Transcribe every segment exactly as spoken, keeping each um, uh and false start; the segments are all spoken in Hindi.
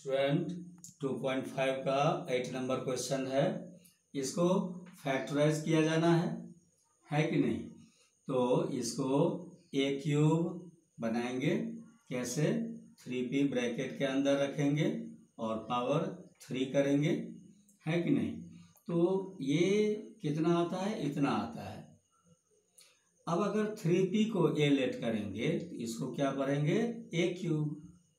स्टूडेंट टू पॉइंट फाइव का एट नंबर क्वेश्चन है। इसको फैक्टराइज किया जाना है है कि नहीं। तो इसको ए क्यूब बनाएंगे कैसे, थ्री पी ब्रैकेट के अंदर रखेंगे और पावर थ्री करेंगे, है कि नहीं। तो ये कितना आता है, इतना आता है। अब अगर थ्री पी को ए लेट करेंगे तो इसको क्या पढ़ेंगे, ए क्यूब।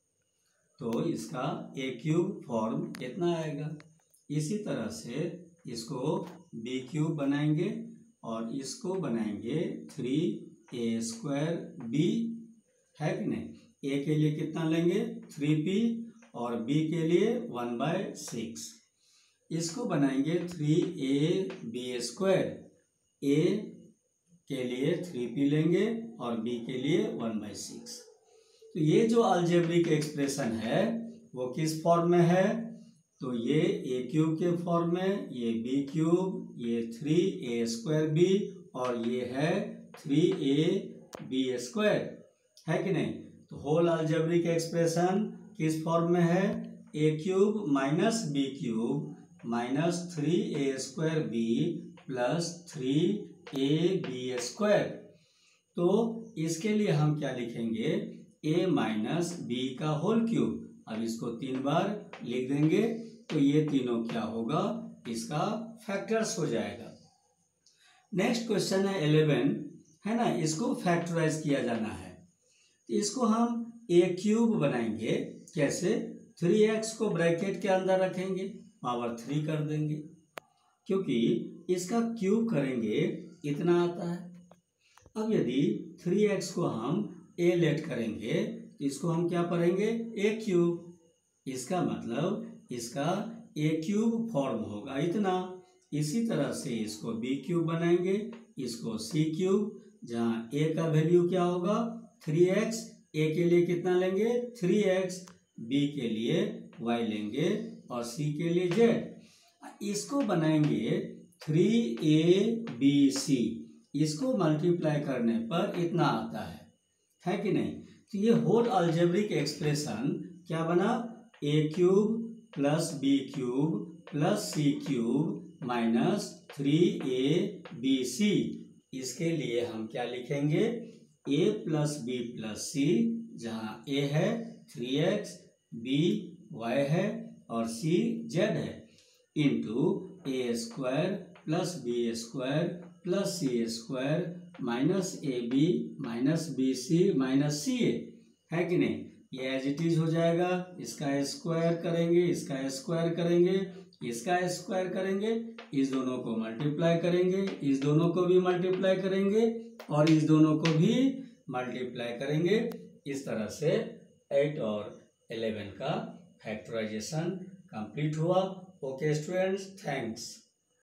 तो इसका ए क्यूब फॉर्म कितना आएगा। इसी तरह से इसको बी क्यूब बनाएंगे और इसको बनाएंगे थ्री ए स्क्वायर बी, है कि नहीं। ए के लिए कितना लेंगे, थ्री पी, और बी के लिए वन बाय सिक्स। इसको बनाएंगे three A B square. A के लिए थ्री पी लेंगे और बी के लिए वन बाई सिक्स। तो ये जो अलजेब्रिक एक्सप्रेशन है वो किस फॉर्म में है, तो ये ए क्यूब के फॉर्म में, ये बी क्यूब, ये थ्री ए स्क्वायर बी, और ये है थ्री ए बी स्क्वायर, है कि नहीं। तो होल अलजेब्रिक एक्सप्रेशन किस फॉर्म में है, A cube minus B cube minus three A square B plus three A B square. तो इसके लिए हम क्या लिखेंगे, ए माइनस बी का होल क्यूब। अब इसको तीन बार लिख देंगे तो ये तीनों क्या होगा, इसका फैक्टर्स हो जाएगा। नेक्स्ट क्वेश्चन है इलेवन, है ना। इसको फैक्टराइज किया जाना है। इसको हम ए क्यूब बनाएंगे कैसे, थ्री एक्स को ब्रैकेट के अंदर रखेंगे, पावर थ्री कर देंगे, क्योंकि इसका क्यूब करेंगे इतना आता है। अब यदि थ्री एक्स को हम ए लेट करेंगे तो इसको हम क्या पढ़ेंगे, ए क्यूब। इसका मतलब इसका ए क्यूब फॉर्म होगा इतना। इसी तरह से इसको बी क्यूब बनाएंगे, इसको सी क्यूब, जहाँ ए का वैल्यू क्या होगा, थ्री एक्स। ए के लिए कितना लेंगे, थ्री एक्स, बी के लिए वाई लेंगे और सी के लिए जेड। इसको बनाएंगे थ्री ए बी सी। इसको मल्टीप्लाई करने पर इतना आता है है कि नहीं। तो ये होल अलजेब्रिक एक्सप्रेशन क्या बना, A cube plus B cube plus C cube minus three A B C. इसके लिए हम क्या लिखेंगे, A plus B plus C, जहाँ ए है थ्री एक्स, बी वाई है और सी जेड है, into A square plus B square plus C square minus A B minus B C minus C A, है कि नहीं। ये एज इट इज हो जाएगा। इसका स्क्वायर करेंगे, इसका स्क्वायर करेंगे, इसका स्क्वायर करेंगे, इस दोनों को मल्टीप्लाई करेंगे, इस दोनों को भी मल्टीप्लाई करेंगे और इस दोनों को भी मल्टीप्लाई करेंगे। इस तरह से एट और इलेवन का फैक्टराइजेशन कंप्लीट हुआ। Okay students, thanks.